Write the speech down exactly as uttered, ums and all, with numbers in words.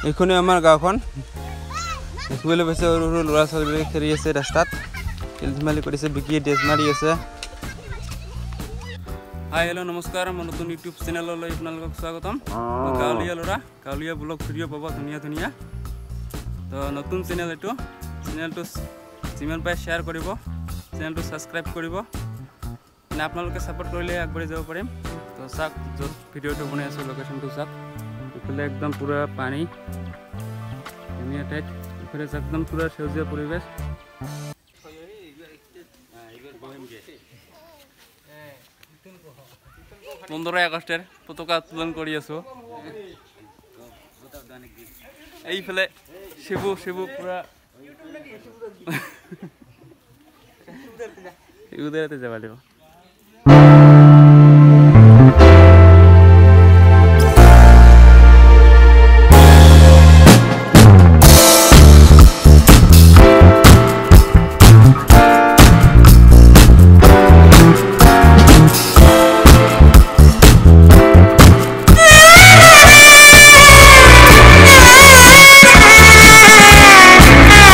এইখনে আমাৰ গাঁওখন দেখিবলৈ পাইছে সৰু সৰু ল'ৰা ছোৱালীবোৰে খেলি আছে ৰাস্তাত খেল ধেমালি কৰিছে বিকি ড্ৰেছ মাৰি আছে হাই হেল্ল' নমস্কাৰ মোৰ নতুন ইউটিউব চেনেললৈ আপোনালোকক স্বাগতম গাঁৱলীয়া ল'ৰা গাঁৱলীয়া ব্লগ ভিডিঅ' পাব ধুনীয়া ধুনীয়া তো নতুন চেনেল এইটো চেনেলটো যিমান পাৰে শ্বেয়াৰ কৰিব চেনেলটো ছাবস্ক্ৰাইব কৰিব মানে আপোনালোকে ছাপোৰ্ট কৰিলে আগবাঢ়ি যাব পাৰিম তো চাওক য'ত ভিডিঅ'টো বনাই আছোঁ লোকেশ্যনটো চাওক এইফালে একদম পুৰা পানী ধুনীয়া ঠাইত এইফালে একদম পুৰা সেউজীয়া পৰিৱেশ পোন্ধৰ আগষ্টেৰ পতাকা উত্তোলন কৰি আছোঁ এইফালে শিবু শিবু পুৰা শিবুদাৰতে যাব লাগিব